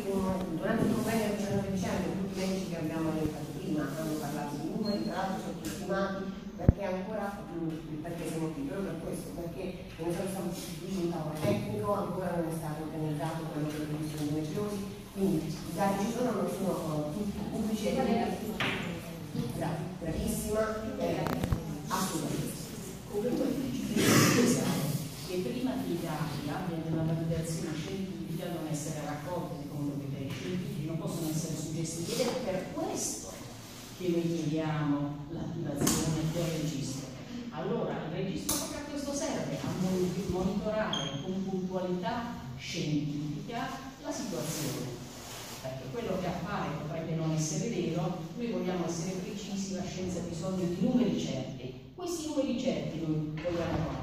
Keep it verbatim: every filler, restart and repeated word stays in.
durante il convegno che stanno dicendo, tutti i medici che abbiamo elencato prima hanno parlato di numeri, tra l'altro sottostimati, perché ancora, perché siamo qui, proprio per questo, perché non sono stato istituito un tavolo tecnico, ancora non è stato organizzato quello che è previsto in endometriosi, quindi i dati ci sono, non sono tutti pubblici e bravissima, eh, assolutamente. Comunque che prima che i dati abbiano una validazione scientifica devono essere raccolti secondo criteri scientifici, non possono essere suggestivi, ed è per questo che noi chiediamo l'attivazione del registro. Allora il registro proprio a questo serve, a monitorare con puntualità scientifica la situazione, perché quello che appare potrebbe non essere vero, noi vogliamo essere precisi, la scienza ha bisogno di numeri certi, questi numeri certi noi vogliamo